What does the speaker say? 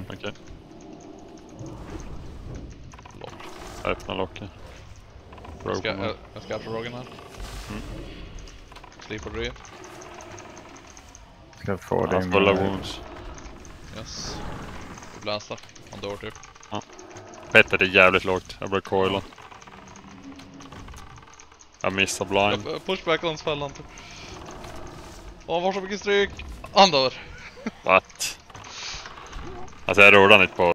Okej. Lock. Öppna locket. Jag ska efter Rogan här. Sleep och drev. Ska få Han din... fulla wounds. Yes. Vi blastar. Han dör typ. Bettet är jävligt lågt. Jag börjar coila. Jag missar blind. Pushback on fällan typ. Åh, var så mycket stryk. Han dör. What? Alltså jag rullar inte på